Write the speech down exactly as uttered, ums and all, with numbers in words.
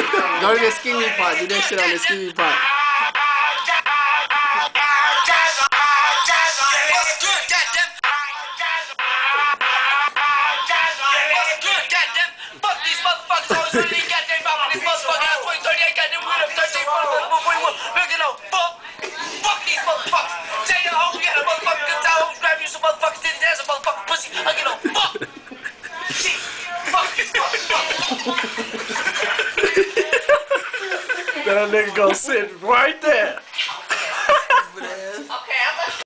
Go to the skinny part. Do that shit on the skinny part. That nigga gonna sit right there.